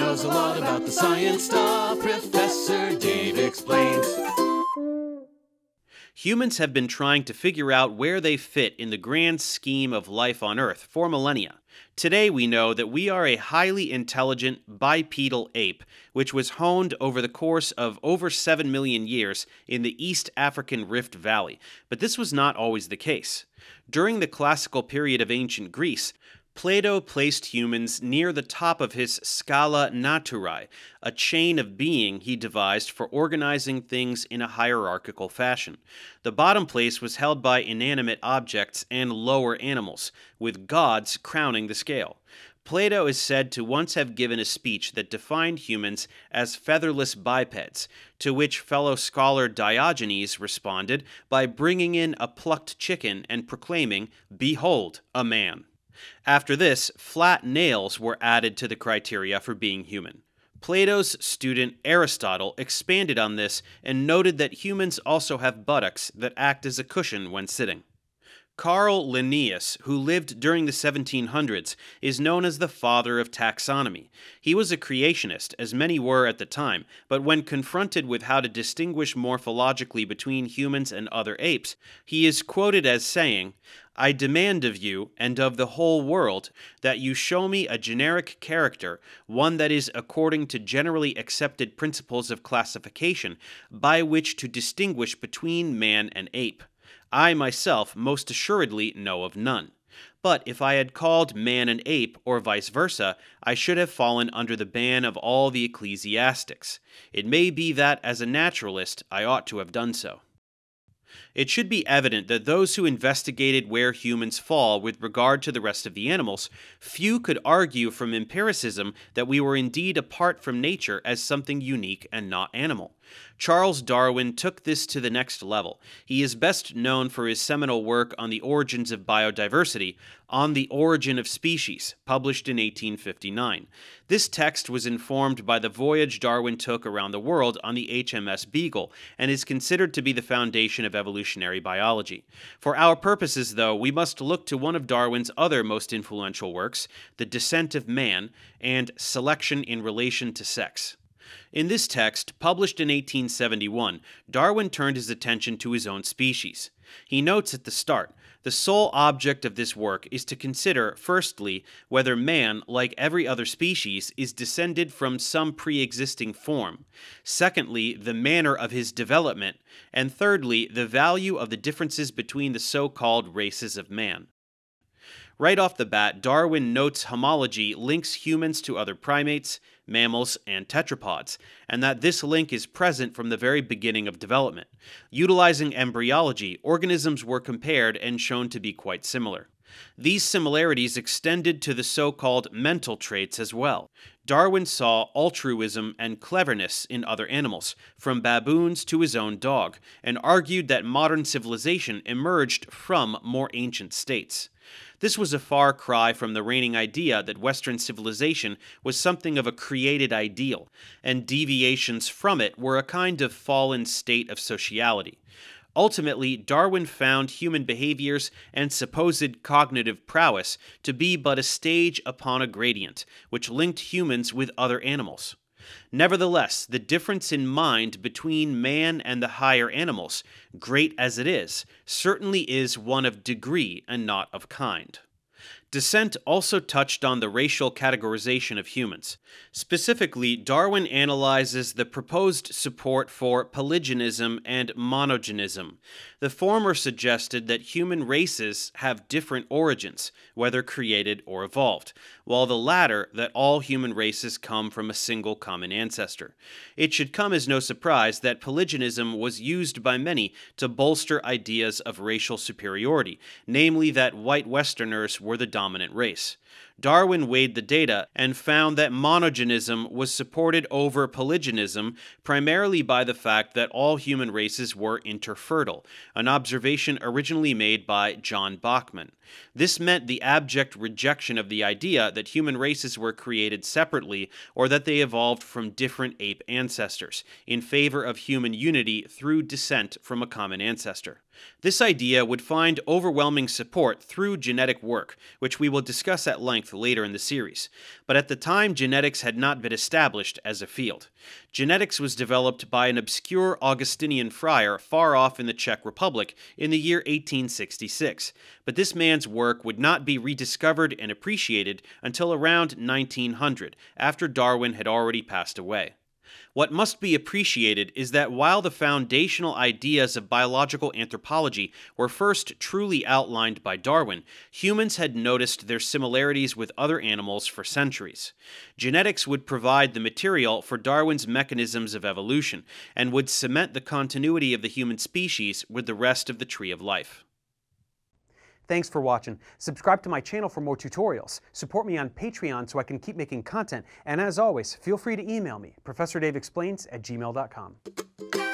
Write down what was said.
knows a lot about the science stuff. Professor Dave explains. Humans have been trying to figure out where they fit in the grand scheme of life on Earth for millennia. Today we know that we are a highly intelligent bipedal ape, which was honed over the course of over 7 million years in the East African Rift Valley, but this was not always the case. During the classical period of ancient Greece, Plato placed humans near the top of his Scala Naturae, a chain of being he devised for organizing things in a hierarchical fashion. The bottom place was held by inanimate objects and lower animals, with gods crowning the scale. Plato is said to once have given a speech that defined humans as featherless bipeds, to which fellow scholar Diogenes responded by bringing in a plucked chicken and proclaiming, "Behold, a man." After this, flat nails were added to the criteria for being human. Plato's student Aristotle expanded on this and noted that humans also have buttocks that act as a cushion when sitting. Carl Linnaeus, who lived during the 1700s, is known as the father of taxonomy. He was a creationist, as many were at the time, but when confronted with how to distinguish morphologically between humans and other apes, he is quoted as saying, "I demand of you, and of the whole world, that you show me a generic character, one that is according to generally accepted principles of classification, by which to distinguish between man and ape. I myself most assuredly know of none. But if I had called man an ape, or vice versa, I should have fallen under the ban of all the ecclesiastics. It may be that, as a naturalist, I ought to have done so." It should be evident that those who investigated where humans fall with regard to the rest of the animals, few could argue from empiricism that we were indeed apart from nature as something unique and not animal. Charles Darwin took this to the next level. He is best known for his seminal work on the origins of biodiversity, On the Origin of Species, published in 1859. This text was informed by the voyage Darwin took around the world on the HMS Beagle, and is considered to be the foundation of evolutionary biology. For our purposes, though, we must look to one of Darwin's other most influential works, The Descent of Man, and Selection in Relation to Sex. In this text, published in 1871, Darwin turned his attention to his own species. He notes at the start, the sole object of this work is to consider, firstly, whether man, like every other species, is descended from some pre-existing form, secondly, the manner of his development, and thirdly, the value of the differences between the so-called races of man. Right off the bat, Darwin notes homology links humans to other primates, mammals, and tetrapods, and that this link is present from the very beginning of development. Utilizing embryology, organisms were compared and shown to be quite similar. These similarities extended to the so-called mental traits as well. Darwin saw altruism and cleverness in other animals, from baboons to his own dog, and argued that modern civilization emerged from more ancient states. This was a far cry from the reigning idea that Western civilization was something of a created ideal, and deviations from it were a kind of fallen state of sociality. Ultimately, Darwin found human behaviors and supposed cognitive prowess to be but a stage upon a gradient, which linked humans with other animals. Nevertheless, the difference in mind between man and the higher animals, great as it is, certainly is one of degree and not of kind. Descent also touched on the racial categorization of humans. Specifically, Darwin analyzes the proposed support for polygenism and monogenism. The former suggested that human races have different origins, whether created or evolved, while the latter that all human races come from a single common ancestor. It should come as no surprise that polygenism was used by many to bolster ideas of racial superiority, namely that white Westerners were the dominant race. Darwin weighed the data and found that monogenism was supported over polygenism primarily by the fact that all human races were interfertile, an observation originally made by John Bachman. This meant the abject rejection of the idea that human races were created separately or that they evolved from different ape ancestors, in favor of human unity through descent from a common ancestor. This idea would find overwhelming support through genetic work, which we will discuss at length length later in the series, but at the time genetics had not been established as a field. Genetics was developed by an obscure Augustinian friar far off in the Czech Republic in the year 1866, but this man's work would not be rediscovered and appreciated until around 1900, after Darwin had already passed away. What must be appreciated is that while the foundational ideas of biological anthropology were first truly outlined by Darwin, humans had noticed their similarities with other animals for centuries. Genetics would provide the material for Darwin's mechanisms of evolution, and would cement the continuity of the human species with the rest of the tree of life. Thanks for watching. Subscribe to my channel for more tutorials. Support me on Patreon so I can keep making content. And as always, feel free to email me, ProfessorDaveExplains@gmail.com.